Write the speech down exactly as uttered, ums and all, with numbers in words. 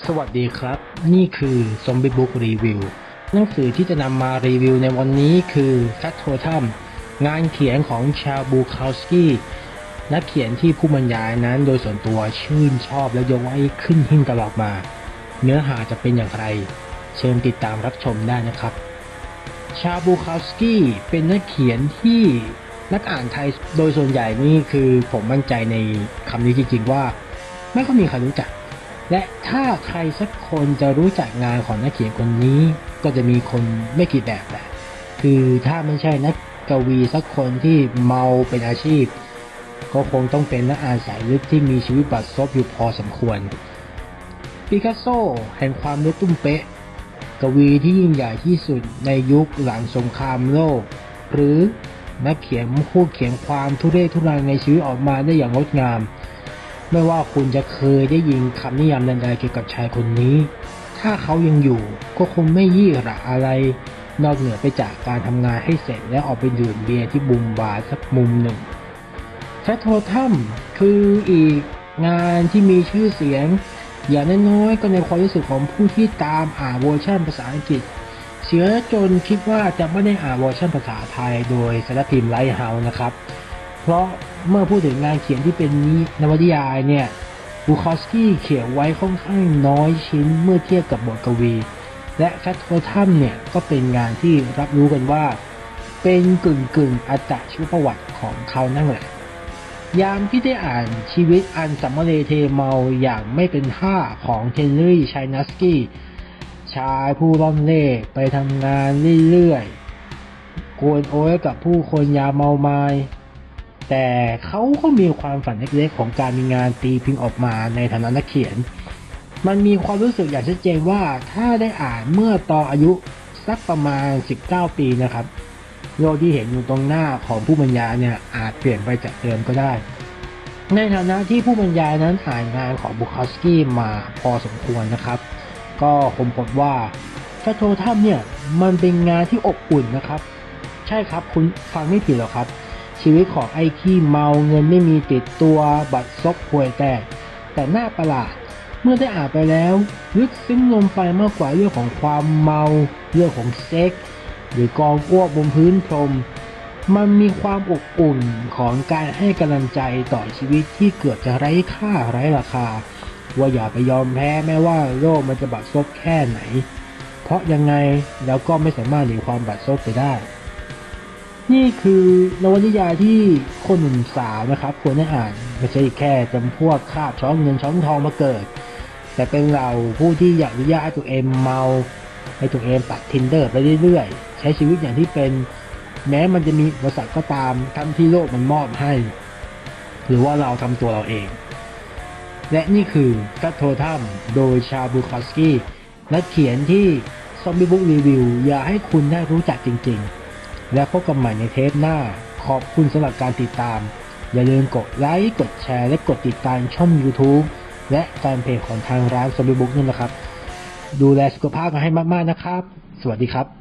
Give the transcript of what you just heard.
วัสดีครับนี่คือ Zombie Book Review หนังสือที่จะนำมารีวิวในวันนี้คือ Factotum งานเขียนของชาบูคาวสกี้นักเขียนที่ผู้บรรยายนั้นโดยส่วนตัวชื่นชอบและยกไว้ขึ้นหิ้งตลอดมาเนื้อหาจะเป็นอย่างไรเชิญติดตามรับชมได้นะครับชาบูคาวสกี้เป็นนักเขียนที่นักอ่านไทยโดยส่วนใหญ่นี่คือผมมั่นใจในคำนี้จริงๆว่าไม่ค่อยมีใครรู้จักและถ้าใครสักคนจะรู้จักงานของนักเขียนคนนี้ก็จะมีคนไม่กี่แบบแหละคือถ้าไม่ใช่นักกวีสักคนที่เมาเป็นอาชีพก็คงต้องเป็นนักอ่านสายลึกที่มีชีวิตบัดซบอยู่พอสมควรปิกัสโซแห่งความนึกตุ้มเป๊ะกวีที่ยิ่งใหญ่ที่สุดในยุคหลังสงครามโลกหรือนักเขียนผู้เขียนความทุเรศทุรังในชีวิตออกมาได้อย่างงดงามไม่ว่าคุณจะเคยได้ยินคำนิยามใดๆเกี่ยวกับชายคนนี้ถ้าเขายังอยู่ก็คงไม่ยี่หระอะไรนอกเหนือไปจากการทำงานให้เสร็จแล้วออกไปดื่มเบียร์ที่บุมบาร์สักมุมหนึ่งแฟโททัมคืออีกงานที่มีชื่อเสียงอย่างน้อยๆก็ในความรู้สึกของผู้ที่ตามอ่านเวอร์ชันภาษาอังกฤษเสียจนคิดว่าจะไม่ได้อ่านเวอร์ชันภาษาไทยโดยสำนักพิมพ์ไลท์เฮาส์นะครับเพราะเมื่อพูดถึงงานเขียนที่เป็นนวนิยายเนี่ยบูคอสกี้เขียนไว้ค่อนข้างน้อยชิ้นเมื่อเทียบกับบทกวีและแฟโททัมเนี่ยก็เป็นงานที่รับรู้กันว่าเป็นกึ่งกึ่งอัตชีวประวัติของเขานั่นแหละยามที่ได้อ่านชีวิตอันสัมมาเลเทเมาอย่างไม่เป็นท่าของเฮนรี่ชัยนัสกี้ชายผู้ร่อนเล่ไปทำงานเรื่อยๆกวนโอ้ยกับผู้คนยาเมาไม้แต่เขาก็มีความฝันเล็กๆของการมีงานตีพิมพ์ออกมาในฐานะนักเขียนมันมีความรู้สึกอย่างชัดเจนว่าถ้าได้อ่านเมื่อตอนอายุสักประมาณสิบเก้าปีนะครับโลกที่เห็นอยู่ตรงหน้าของผู้บรรยายเนี่ยอาจเปลี่ยนไปจากเดิมก็ได้ในฐานะที่ผู้บรรยายนั้นอ่านงานของบูคอสกี้มาพอสมควรนะครับก็ผมพบว่าแฟโททัมเนี่ยมันเป็นงานที่อบอุ่นนะครับใช่ครับคุณฟังไม่ผิดหรอกครับชีวิตของไอ้ขี้เมาเงินไม่มีติดตัวบัตรซบห่วยแตกแต่หน้าประหลาดเมื่อได้อ่านไปแล้วลึกซึ้งลงไปมากกว่าเรื่องของความเมาเรื่องของเซ็กหรือกองอ้วกบนพื้นพรมมันมีความอบอุ่นของการให้กำลังใจต่อชีวิตที่เกือบจะไร้ค่าไร้ราคาว่าอย่าไปยอมแพ้แม้ว่าโลกมันจะบัดซบแค่ไหนเพราะยังไงแล้วก็ไม่สามารถหนีความบัดซบไปได้นี่คือนวนิยายที่คนหนุ่มสาวนะครับควรได้อ่านไม่ใช่แค่จำพวกคาบช้อนเงินช้อนทองมาเกิดแต่เป็นเราผู้ที่อยากอนุญาตให้ตัวเองเมาให้ตัวเองปัด Tinder ไปเรื่อยๆใช้ชีวิตอย่างที่เป็นแม้มันจะมีอุปสรรคก็ตามทั้งที่โลกมันมอบให้หรือว่าเราทำตัวเราเองและนี่คือแฟโททัมโดยชาบูคอสกี้นักเขียนที่ Zombie Book Review อยากให้คุณได้รู้จักจริงๆและพบกันใหม่ในเทปหน้าขอบคุณสำหรับการติดตามอย่าลืมกดไลค์กดแชร์และกดติดตามช่อง YouTube และแฟนเพจของทางร้าน Zombie Book ด้วยนะครับดูแลสุขภาพกันให้มากๆนะครับสวัสดีครับ